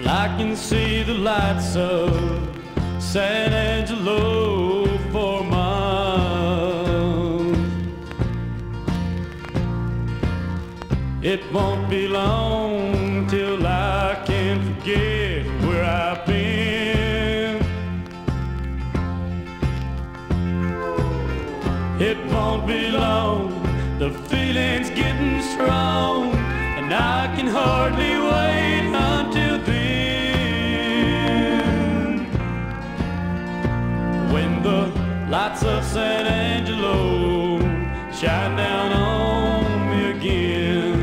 I can see the lights of San Angelo for miles. It won't be long till I can forget where I've been. It won't be long, the feeling's getting strong, and I can hardly wait until then, when the lights of San Angelo shine down on me again.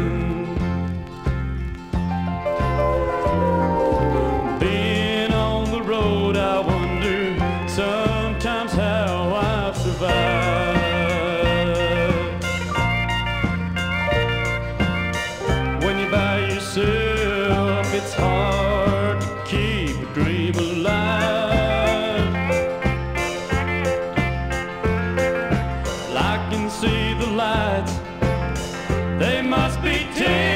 Being on the road, I wonder sometimes how I've survived. By yourself, it's hard to keep a dream alive. Well, I can see the lights, they must be 10